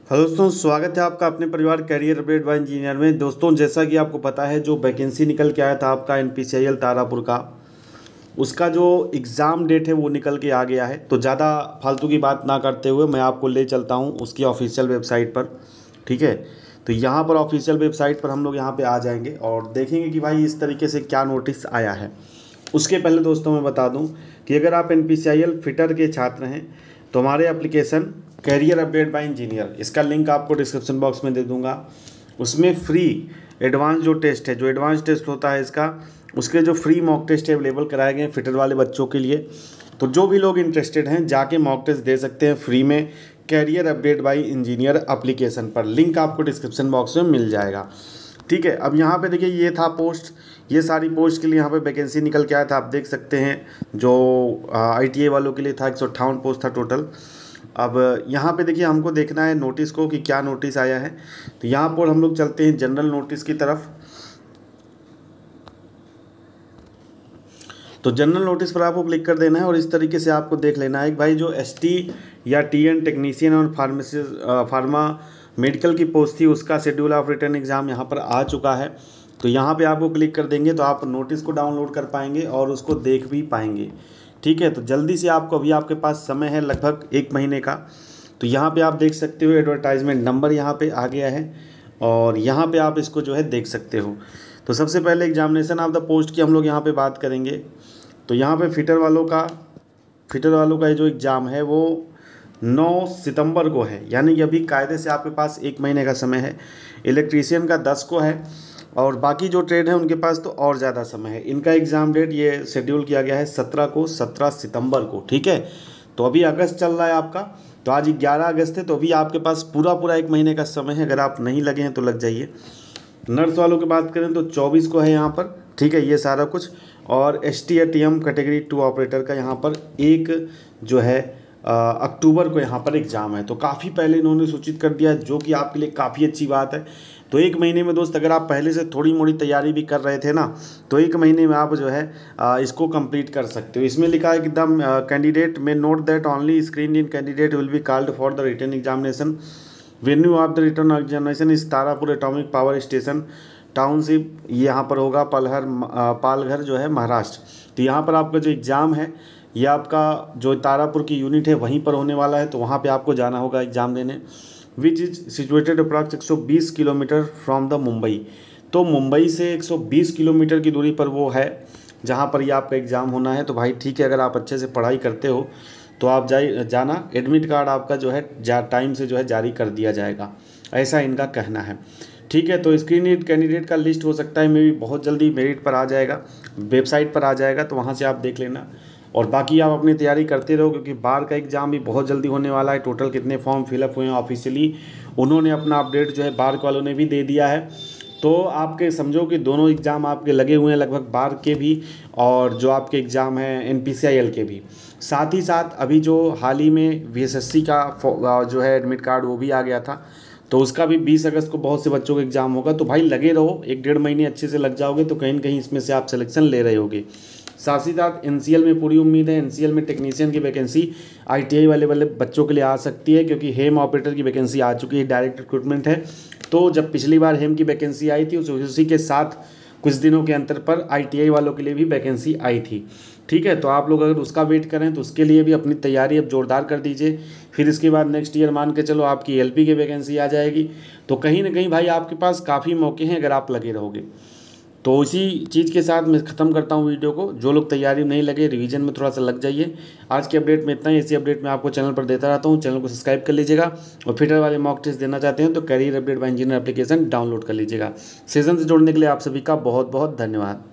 Hello दोस्तों, स्वागत है आपका अपने परिवार कैरियर अपडेट बाय इंजीनियर में। दोस्तों, जैसा कि आपको पता है, जो वैकेंसी निकल के आया था आपका एनपीसीआईएल तारापुर का, उसका जो एग्ज़ाम डेट है वो निकल के आ गया है। तो ज़्यादा फालतू की बात ना करते हुए मैं आपको ले चलता हूँ उसकी ऑफिशियल वेबसाइट पर। ठीक है, तो यहाँ पर ऑफिशियल वेबसाइट पर हम लोग यहाँ पे आ जाएंगे और देखेंगे कि भाई इस तरीके से क्या नोटिस आया है। उसके पहले दोस्तों मैं बता दूं कि अगर आप एनपीसीआईएल फिटर के छात्र हैं तो हमारे application career update by engineer, इसका लिंक आपको डिस्क्रिप्शन बॉक्स में दे दूंगा। उसमें फ्री एडवांस जो टेस्ट है, जो एडवांस टेस्ट होता है इसका, उसके जो फ्री मॉक टेस्ट अवेलेबल कराए गए हैं फिटर वाले बच्चों के लिए। तो जो भी लोग इंटरेस्टेड हैं जाके मॉक टेस्ट दे सकते हैं फ्री में career update by engineer application पर। लिंक आपको डिस्क्रिप्शन बॉक्स में मिल जाएगा। ठीक है, अब यहाँ पे देखिए ये था पोस्ट, ये सारी पोस्ट के लिए यहाँ पे वैकेंसी निकल के आया था। आप देख सकते हैं जो आईटीआई वालों के लिए था 158 पोस्ट था टोटल। अब यहाँ पे देखिए हमको देखना है नोटिस को कि क्या नोटिस आया है। तो यहाँ पर हम लोग चलते हैं जनरल नोटिस की तरफ। तो जनरल नोटिस पर आपको क्लिक कर देना है और इस तरीके से आपको देख लेना है कि भाई जो एसटी या टीएन टेक्नीशियन और फार्मा मेडिकल की पोस्ट थी उसका शेड्यूल ऑफ रिटर्न एग्ज़ाम यहाँ पर आ चुका है। तो यहाँ पे आपको क्लिक कर देंगे तो आप नोटिस को डाउनलोड कर पाएंगे और उसको देख भी पाएंगे। ठीक है, तो जल्दी से आपको, अभी आपके पास समय है लगभग 1 महीने का। तो यहाँ पे आप देख सकते हो एडवर्टाइजमेंट नंबर यहाँ पे आ गया है और यहाँ पे आप इसको जो है देख सकते हो। तो सबसे पहले एग्जामिनेशन ऑफ द पोस्ट की हम लोग यहाँ पे बात करेंगे। तो यहाँ पे फिटर वालों का ये जो एग्ज़ाम है वो 9 सितंबर को है, यानी कि अभी कायदे से आपके पास 1 महीने का समय है। इलेक्ट्रीशियन का 10 को है और बाकी जो ट्रेड है उनके पास तो और ज़्यादा समय है। इनका एग्ज़ाम डेट ये शेड्यूल किया गया है 17 सितंबर को। ठीक है, तो अभी अगस्त चल रहा है आपका, तो आज 11 अगस्त है, तो अभी आपके पास पूरा 1 महीने का समय है। अगर आप नहीं लगे हैं तो लग जाइए। नर्स वालों की बात करें तो 24 को है यहाँ पर। ठीक है, ये सारा कुछ। और एसटी या टीएम कैटेगरी 2 ऑपरेटर का यहाँ पर 1 जो है अक्टूबर को यहाँ पर एग्ज़ाम है। तो काफ़ी पहले इन्होंने सूचित कर दिया, जो कि आपके लिए काफ़ी अच्छी बात है। तो 1 महीने में दोस्त, अगर आप पहले से थोड़ी मोड़ी तैयारी भी कर रहे थे ना, तो 1 महीने में आप जो है इसको कंप्लीट कर सकते हो। इसमें लिखा है कि the candidate may note that only screen in candidate will be called for the written examination. Venue of the written examination is Tarapur atomic power station township, यहाँ पर होगा पालघर जो है महाराष्ट्र। तो यहाँ पर आपका जो एग्ज़ाम है ये आपका जो तारापुर की यूनिट है वहीं पर होने वाला है। तो वहाँ पे आपको जाना होगा एग्ज़ाम देने। Which is situated approx 120 kilometre from the Mumbai. तो मुंबई से 120 किलोमीटर की दूरी पर वो है जहाँ पर ये आपका एग्ज़ाम होना है। तो भाई ठीक है, अगर आप अच्छे से पढ़ाई करते हो तो आप जाना। एडमिट कार्ड आपका जो है टाइम से जो है जारी कर दिया जाएगा, ऐसा इनका कहना है। ठीक है, तो स्क्रीन कैंडिडेट का लिस्ट हो सकता है मे भी बहुत जल्दी मेरिट पर आ जाएगा, वेबसाइट पर आ जाएगा, तो वहाँ से आप देख लेना। और बाकी आप अपनी तैयारी करते रहो, क्योंकि बार का एग्ज़ाम भी बहुत जल्दी होने वाला है। टोटल कितने फॉर्म फिलअप हुए हैं ऑफिशियली, उन्होंने अपना अपडेट जो है बार वालों ने भी दे दिया है। तो आपके समझो कि दोनों एग्ज़ाम आपके लगे हुए हैं, लगभग बार के भी और जो आपके एग्ज़ाम हैं एनपीसीआईएल के भी। साथ ही साथ अभी जो हाल ही में वीएसएससी का जो है एडमिट कार्ड वो भी आ गया था, तो उसका भी 20 अगस्त को बहुत से बच्चों का एग्ज़ाम होगा। तो भाई लगे रहो, 1-1.5 महीने अच्छे से लग जाओगे तो कहीं ना कहीं इसमें से आप सिलेक्शन ले रहे होगे। साथ ही साथ एनसीएल में पूरी उम्मीद है। एनसीएल में टेक्नीशियन की वैकेंसी आईटीआई वाले बच्चों के लिए आ सकती है, क्योंकि हेम ऑपरेटर की वैकेंसी आ चुकी है, डायरेक्ट रिक्रूटमेंट है। तो जब पिछली बार हेम की वैकेंसी आई थी उसी के साथ कुछ दिनों के अंतर पर आईटीआई वालों के लिए भी वैकेंसी आई थी। ठीक है, तो आप लोग अगर उसका वेट करें तो उसके लिए भी अपनी तैयारी अब जोरदार कर दीजिए। फिर इसके बाद नेक्स्ट ईयर मान के चलो आपकी एलपी की वैकेंसी आ जाएगी। तो कहीं ना कहीं भाई आपके पास काफ़ी मौके हैं अगर आप लगे रहोगे। तो इसी चीज़ के साथ मैं ख़त्म करता हूँ वीडियो को। जो लोग तैयारी नहीं लगे, रिवीजन में थोड़ा सा लग जाइए। आज के अपडेट में इतना ही। इसी अपडेट मैं आपको चैनल पर देता रहता हूँ, चैनल को सब्सक्राइब कर लीजिएगा। और फिटर वाले मॉक टेस्ट देना चाहते हैं तो career update by engineer application download कर लीजिएगा। सीजन से जोड़ने के लिए आप सभी का बहुत बहुत धन्यवाद।